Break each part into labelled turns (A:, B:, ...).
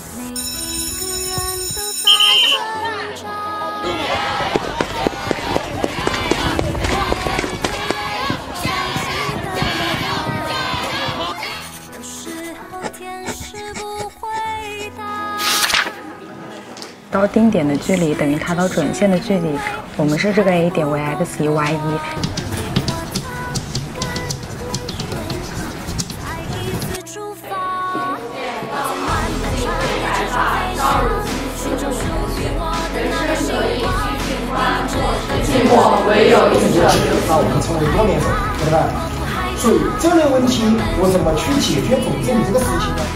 A: 到定点的距离等于它到准线的距离，我们是这个 A 点为 x1 y1。
B: 寂寞唯有一个。那我们成为多面手，对吧？所以这类问题我怎么去解决总之你这个事情呢？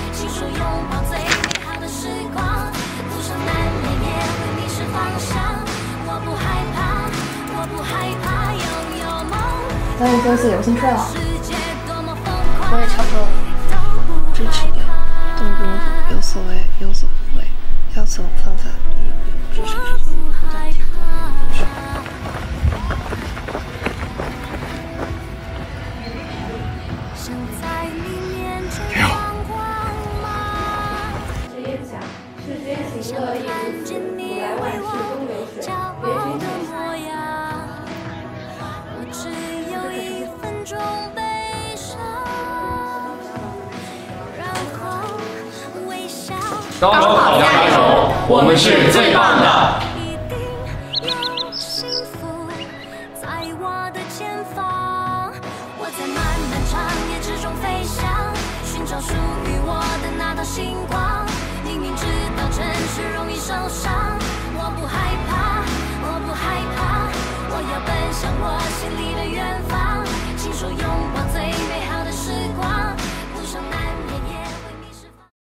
C: 早点休息，我先睡了。
D: 我也差不多了。支持你，动不有所为，有所不为，要走方法，支持自己不断提高。
E: 挺好。
F: 职业奖是捐行乐一如此，古来万事终有水，别君天下。
E: 高考加油，我们是最棒的。
G: 一定有幸福在我的前方，我在漫漫长夜之中飞翔，寻找属于我的那道星光。明明知道真实容易受伤，我不害怕，我不害怕，我要奔向我心里的远方，亲手拥抱。